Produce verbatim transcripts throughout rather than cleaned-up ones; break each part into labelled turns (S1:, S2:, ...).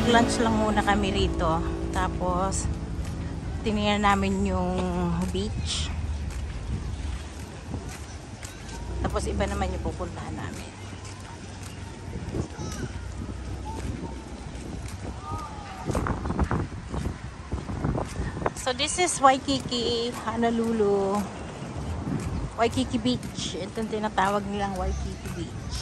S1: nag-lunch lang muna kami rito. Tapos, tinignan namin yung beach. Tapos, iba naman yung pupuntahan namin. So, this is Waikiki, Honolulu. Waikiki Beach. Ito yung tinatawag nilang Waikiki Beach.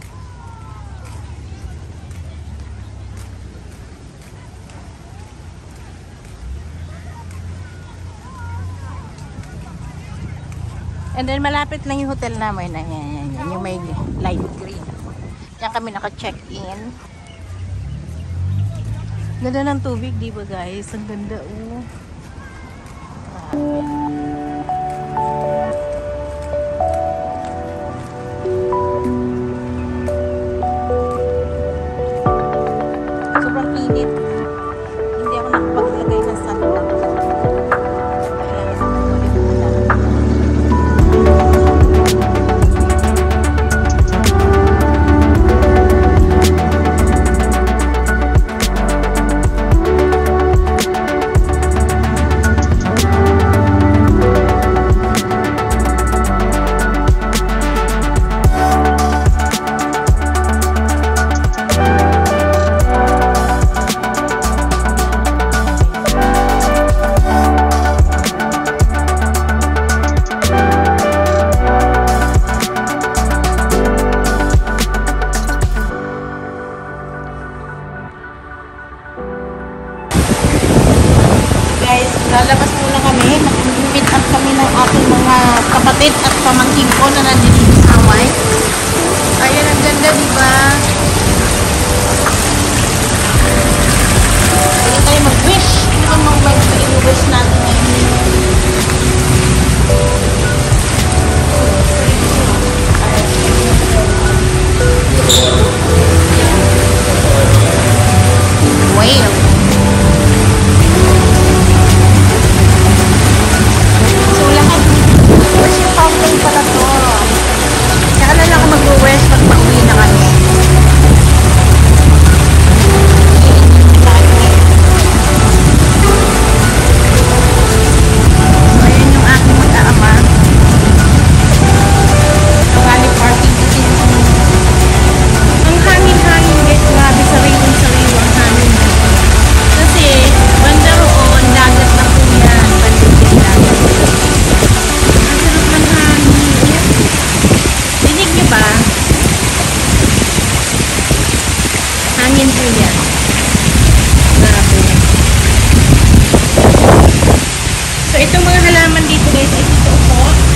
S1: And then malapit lang yung hotel namin. Yan, yan, yan, yung may light green. Yan kami naka-check-in. Ganda ng tubig, di ba guys? Ang ganda, oh. Sobrang init. Hindi ako nakapaglagay ng sunblock. Lalabas muna kami. Mag-meet up kami ng ating mga kapatid at pamangkin ko na nandito sa Hawaii. Ayan, ang ganda, diba? Ayan tayo mag-wish. Ano mang mag-wish natin ngayon? Whale. Pala to. Kaya lang ako mag-west pag pauwi na kami. So, ayan yung aking mag-aama. Bali parking kasi. Ang hangin-hangin guys. Grabe, sariwang-sariwang hangin. Kasi, banda roon, dagat na po yan. Bandit yung dagat. Ba? Hangin po yan. Grabe. So, itong mga halaman dito guys ay totoo po.